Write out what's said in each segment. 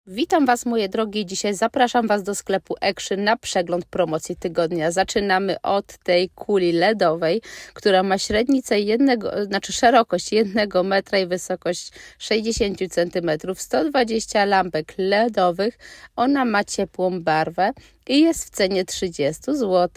Witam Was, moje drogie. Dzisiaj zapraszam Was do sklepu Action na przegląd promocji tygodnia. Zaczynamy od tej kuli LEDowej, która ma średnicę szerokość 1 metra i wysokość 60 cm, 120 lampek LEDowych. Ona ma ciepłą barwę i jest w cenie 30 zł.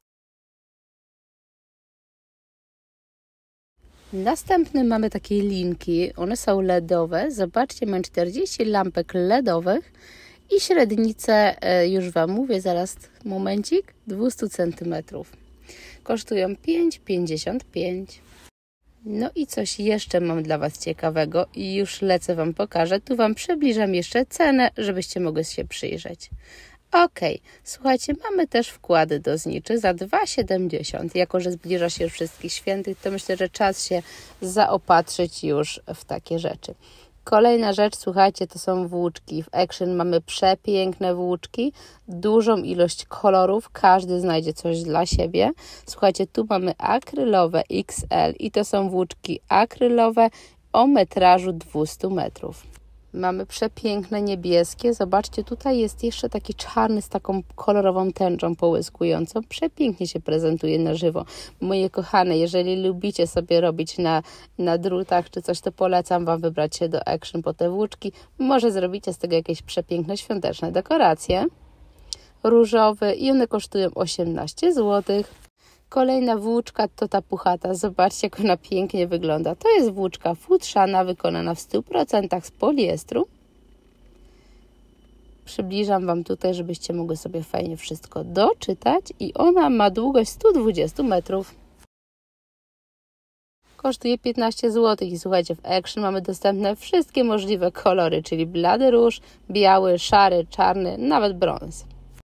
Następny mamy takie linki, one są LEDowe. Zobaczcie, mam 40 lampek LEDowych i średnicę, już Wam mówię, zaraz momencik, 200 cm. Kosztują 5,55. No i coś jeszcze mam dla Was ciekawego i już lecę Wam pokażę. Tu Wam przybliżam jeszcze cenę, żebyście mogli się przyjrzeć. Ok, słuchajcie, mamy też wkłady do zniczy za 2,70. Jako że zbliża się wszystkich świętych, to myślę, że czas się zaopatrzyć już w takie rzeczy. Kolejna rzecz, słuchajcie, to są włóczki. W Action mamy przepiękne włóczki, dużą ilość kolorów, każdy znajdzie coś dla siebie. Słuchajcie, tu mamy akrylowe XL i to są włóczki akrylowe o metrażu 200 metrów. Mamy przepiękne niebieskie. Zobaczcie, tutaj jest jeszcze taki czarny z taką kolorową tęczą połyskującą. Przepięknie się prezentuje na żywo. Moje kochane, jeżeli lubicie sobie robić na drutach czy coś, to polecam Wam wybrać się do Action po te włóczki. Może zrobicie z tego jakieś przepiękne świąteczne dekoracje. Różowy i one kosztują 18 zł. Kolejna włóczka to ta puchata. Zobaczcie, jak ona pięknie wygląda. To jest włóczka futrzana, wykonana w 100% z poliestru. Przybliżam Wam tutaj, żebyście mogli sobie fajnie wszystko doczytać. I ona ma długość 120 metrów. Kosztuje 15 zł. I słuchajcie, w Action mamy dostępne wszystkie możliwe kolory, czyli blady róż, biały, szary, czarny, nawet brąz.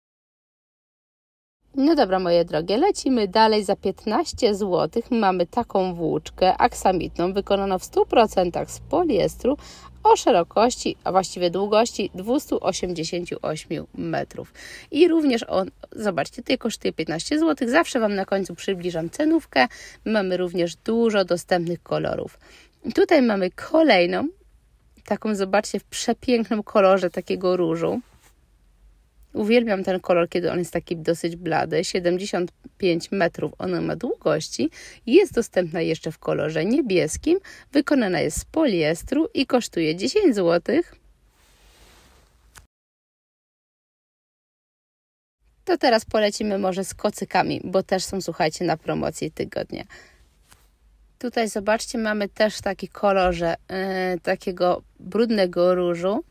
No dobra, moje drogie, lecimy dalej. Za 15 zł mamy taką włóczkę aksamitną, wykonaną w 100% z poliestru o szerokości, a właściwie długości 288 metrów. I również zobaczcie, tutaj kosztuje 15 zł. Zawsze Wam na końcu przybliżam cenówkę. Mamy również dużo dostępnych kolorów. Tutaj mamy kolejną, taką, zobaczcie, w przepięknym kolorze takiego różu. Uwielbiam ten kolor, kiedy on jest taki dosyć blady. 75 metrów ona ma długości. Jest dostępna jeszcze w kolorze niebieskim. Wykonana jest z poliestru i kosztuje 10 zł. To teraz polecimy może z kocykami, bo też są, słuchajcie, na promocji tygodnia. Tutaj zobaczcie, mamy też taki kolorze takiego brudnego różu.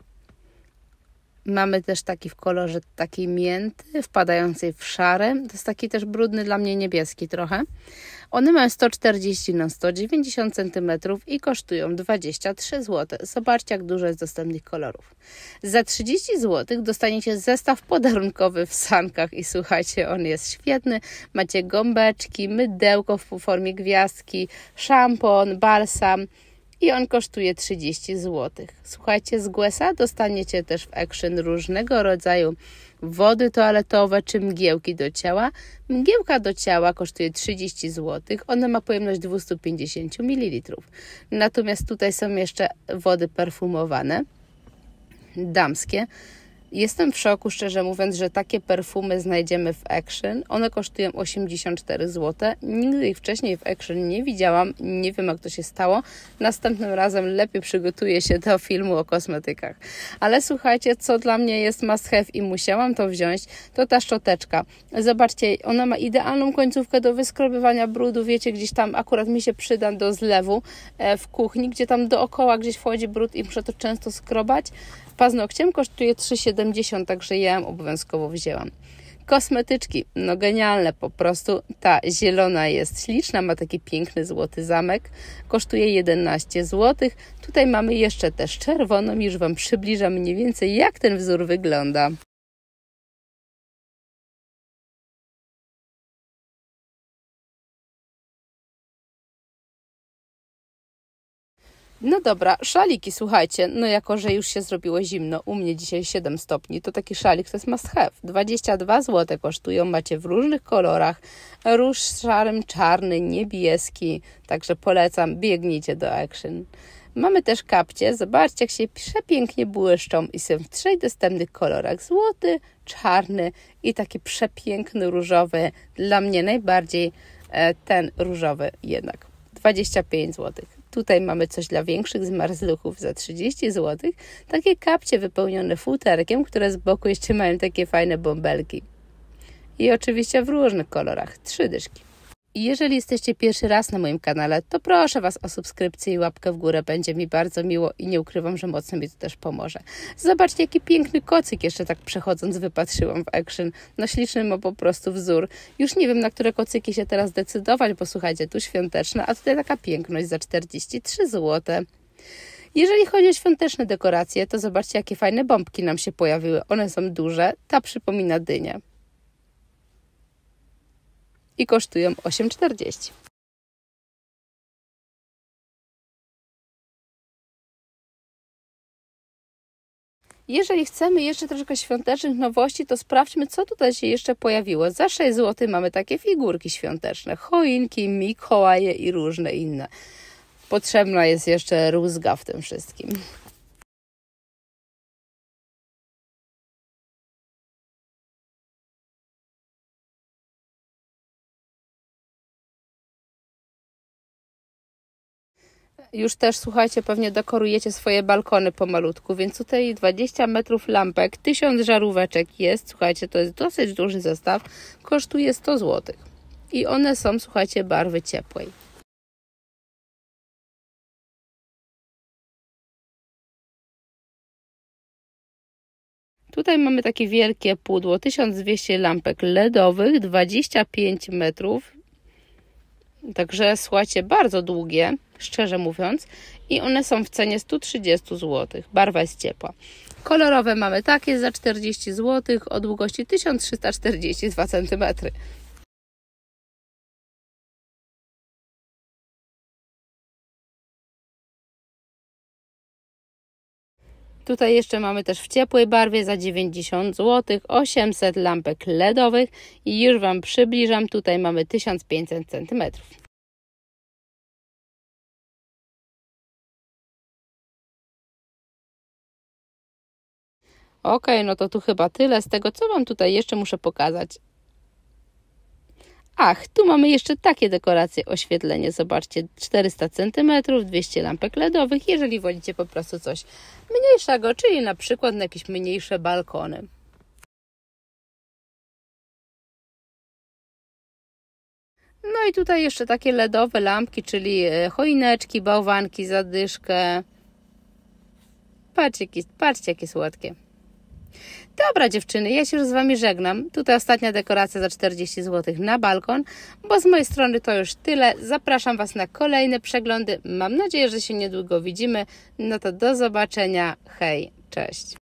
Mamy też taki w kolorze takiej mięty, wpadającej w szare. To jest taki też brudny, dla mnie niebieski trochę. One mają 140 na 190 cm i kosztują 23 zł. Zobaczcie, jak dużo jest dostępnych kolorów. Za 30 zł dostaniecie zestaw podarunkowy w sankach i słuchajcie, on jest świetny. Macie gąbeczki, mydełko w formie gwiazdki, szampon, balsam. I on kosztuje 30 zł. Słuchajcie, z Guessa dostaniecie też w Action różnego rodzaju wody toaletowe czy mgiełki do ciała. Mgiełka do ciała kosztuje 30 zł. Ona ma pojemność 250 ml. Natomiast tutaj są jeszcze wody perfumowane, damskie. Jestem w szoku, szczerze mówiąc, że takie perfumy znajdziemy w Action. One kosztują 84 zł. Nigdy ich wcześniej w Action nie widziałam. Nie wiem, jak to się stało. Następnym razem lepiej przygotuję się do filmu o kosmetykach. Ale słuchajcie, co dla mnie jest must have i musiałam to wziąć, to ta szczoteczka. Zobaczcie, ona ma idealną końcówkę do wyskrobywania brudu. Wiecie, gdzieś tam akurat mi się przyda do zlewu w kuchni, gdzie tam dookoła gdzieś wchodzi brud i muszę to często skrobać. Paznokciem kosztuje 3,70, także ja ją obowiązkowo wzięłam. Kosmetyczki, no genialne po prostu. Ta zielona jest śliczna, ma taki piękny złoty zamek. Kosztuje 11 zł. Tutaj mamy jeszcze też czerwoną, już Wam przybliżam mniej więcej, jak ten wzór wygląda. No dobra, szaliki, słuchajcie, no jako, że już się zrobiło zimno, u mnie dzisiaj 7 stopni, to taki szalik to jest must have. 22 zł kosztują, macie w różnych kolorach, róż szarym, czarny, niebieski, także polecam, biegnijcie do Action. Mamy też kapcie. Zobaczcie, jak się przepięknie błyszczą i są w 3 dostępnych kolorach. Złoty, czarny i taki przepiękny różowy. Dla mnie najbardziej ten różowy jednak. 25 zł. Tutaj mamy coś dla większych zmarzluchów za 30 zł. Takie kapcie wypełnione futerkiem, które z boku jeszcze mają takie fajne bąbelki. I oczywiście w różnych kolorach. 3 dyszki. I jeżeli jesteście pierwszy raz na moim kanale, to proszę Was o subskrypcję i łapkę w górę. Będzie mi bardzo miło i nie ukrywam, że mocno mi to też pomoże. Zobaczcie, jaki piękny kocyk jeszcze tak przechodząc wypatrzyłam w Action. No śliczny ma po prostu wzór. Już nie wiem, na które kocyki się teraz decydować, bo słuchajcie, tu świąteczne, a tutaj taka piękność za 43 zł. Jeżeli chodzi o świąteczne dekoracje, to zobaczcie, jakie fajne bombki nam się pojawiły. One są duże, ta przypomina dynię. I kosztują 8,40. Jeżeli chcemy jeszcze troszkę świątecznych nowości, to sprawdźmy, co tutaj się jeszcze pojawiło. Za 6 zł mamy takie figurki świąteczne, choinki, Mikołaje i różne inne. Potrzebna jest jeszcze rózga w tym wszystkim. Już też, słuchajcie, pewnie dekorujecie swoje balkony pomalutku, więc tutaj 20 metrów lampek, 1000 żaróweczek jest, słuchajcie, to jest dosyć duży zestaw, kosztuje 100 zł. I one są, słuchajcie, barwy ciepłej. Tutaj mamy takie wielkie pudło, 1200 lampek LEDowych, 25 metrów. Także słuchajcie, bardzo długie, szczerze mówiąc, i one są w cenie 130 zł. Barwa jest ciepła. Kolorowe mamy takie za 40 zł o długości 1342 cm. Tutaj jeszcze mamy też w ciepłej barwie za 90 zł, 800 lampek LEDowych i już Wam przybliżam, tutaj mamy 1500 cm. Ok, no to tu chyba tyle z tego, co Wam tutaj jeszcze muszę pokazać. Ach, tu mamy jeszcze takie dekoracje, oświetlenie, zobaczcie, 400 cm, 200 lampek LEDowych, jeżeli wolicie po prostu coś mniejszego, czyli na przykład na jakieś mniejsze balkony. No i tutaj jeszcze takie LEDowe lampki, czyli choineczki, bałwanki, zadyszkę. Patrzcie, jakie słodkie. Dobra dziewczyny, ja się już z Wami żegnam. Tutaj ostatnia dekoracja za 40 zł na balkon, bo z mojej strony to już tyle. Zapraszam Was na kolejne przeglądy. Mam nadzieję, że się niedługo widzimy. No to do zobaczenia. Hej, cześć.